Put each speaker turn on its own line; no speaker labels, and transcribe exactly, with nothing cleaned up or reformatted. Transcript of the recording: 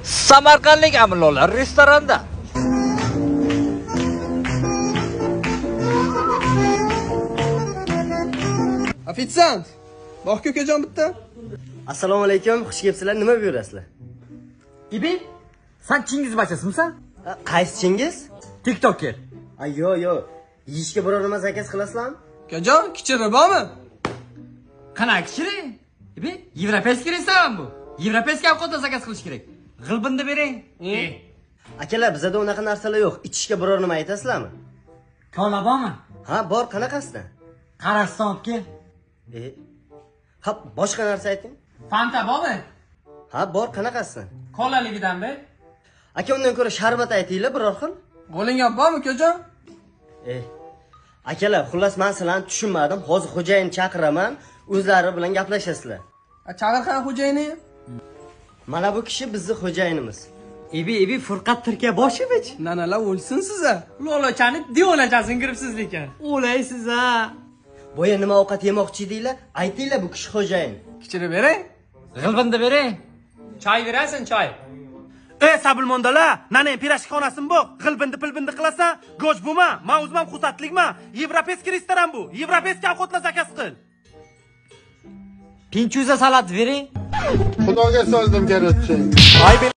Samarqandlik amillolar restoranda.
Ofitsiant, bog' ko'kajon bitta.
Assalomu alaykum, xush kelibsizlar. Nima buyurasizlar?
İbi, sen Çingiz bachasimisan?
Qaysi Chingiz?
TikToker.
Ay yo yo, yeyishga biror nima zakaz qilasizlarmi?
Ukajon, kichiri bormi?
Qana kichiri? İbi, Yevropeyskiy restoran bu. Yevropeyskiy ovqatda zakaz qilish kerak. G'ilbinni bering. E.
Akalar, bizda unaqa narsalar yo'q. Ichishga biror nima aytasizlarmi?
Kola bormi?
Ha, bor, qanaqasidan?
Qarasdan olib kel.
E. Ha, boshqa narsa ayting.
Fanta bormi?
Ha, bor, qanaqasidan?
Kolaligidan ber.
Aka, undan ko'ra sharbat aytinglar biror xil.
Qo'lingga bormi ukajon?
E. Akalar, xullas men sizlarni tushunmadim. Hozir xo'jayinni chaqiraman, o'zlari bilan gaplashasizlar.
Chaqirgan xo'jayini?
Mana bu kishi bizning xo'jayinimiz.
İbi, ibi Furqat Turkiya boshimiz.
Nanalar o'lsin siza.
Lo'lochani diyonachasin kiribsiz ekan.
O'laysiz ha.
Boya nima ovqat yemoqchi edinglar? Aytinglar, bu kishi xo'jayin.
Kichiri bering.
G'ilbinni bering.
Choy berasin, choy.
Ey sabilmondalar, nane pirashxonasini bu, g'ilbindi pilbindi qilasan, go'sh buma, men o'zim xursandlikman. Yevropeyskiy restoran bu. Yevropeyskiy ovqatlar zakaz qil.
Pinchuza salat bering.
Xudoga soldim, kerakchi.